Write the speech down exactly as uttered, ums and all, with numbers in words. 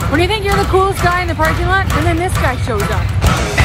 When you think you're the coolest guy in the parking lot, and then this guy shows up.